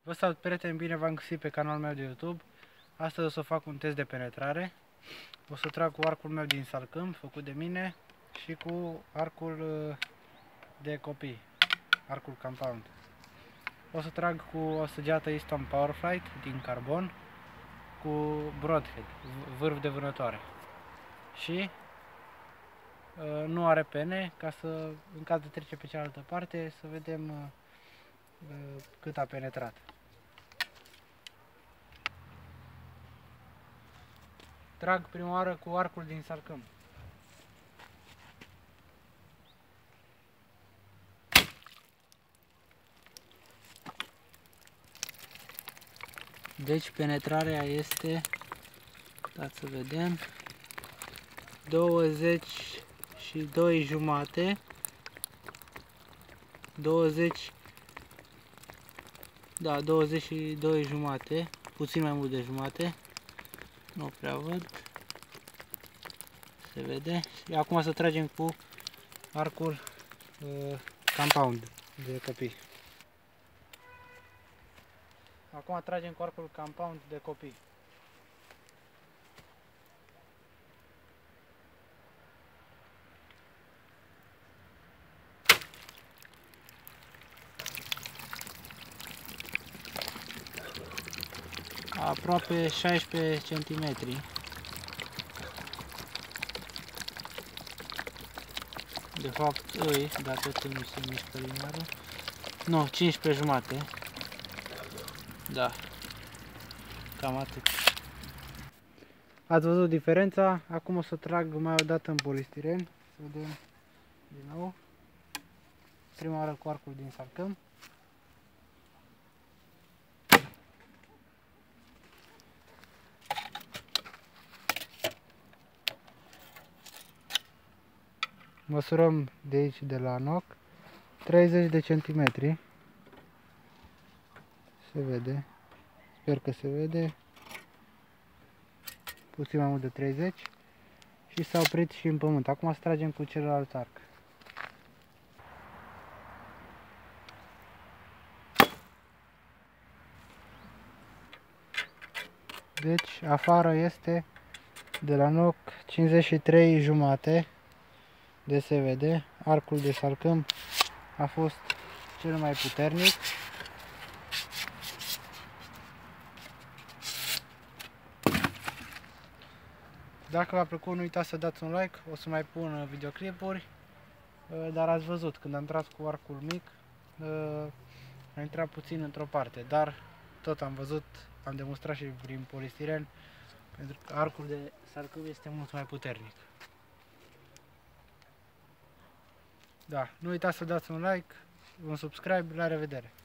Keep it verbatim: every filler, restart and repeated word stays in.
Vă salut, prieteni, bine v-am găsit pe canalul meu de YouTube. Astăzi o să fac un test de penetrare. O să trag cu arcul meu din salcâm, făcut de mine, și cu arcul de copii, arcul compound. O să trag cu o săgeată Easton Powerflight din carbon cu broadhead, vârf de vânătoare. Și uh, nu are pene, ca să, în caz de trece pe cealaltă parte, să vedem uh, uh, cât a penetrat. Trag prima oară cu arcul din salcâm. Deci penetrarea este, dați să vedem, douăzeci și doi jumate, douăzeci, da, douăzeci și doi jumate, puțin mai mult de jumate, nu prea văd, se vede. Și acum să tragem cu arcul uh, compound de copii. Acum tragem cu arcul compound de copii. Aproape șaisprezece centimetri. De fapt, îi, dacă nu se mișcă linearul. Nu, cincisprezece jumate. Da. Cam atât. Ați văzut diferența? Acum o să trag mai o dată în polistiren. Să vedem din nou. Prima oară cu arcul din salcâm. Măsurăm de aici, de la noc, treizeci de centimetri. Se vede. Sper că se vede. Puțin mai mult de treizeci. Și s-a oprit și în pământ. Acum să tragem cu celălalt arc. Deci afară este de la noc cincizeci și trei jumate de se vede. Arcul de salcâm a fost cel mai puternic. Dacă v-a plăcut, nu uitați să dați un like, o să mai pun videoclipuri, dar ați văzut, când am tras cu arcul mic, a intrat puțin într-o parte, dar tot am văzut, am demonstrat și prin polistiren, pentru că arcul de salcâm este mult mai puternic. Da, nu uitați să dați un like, un subscribe, la revedere!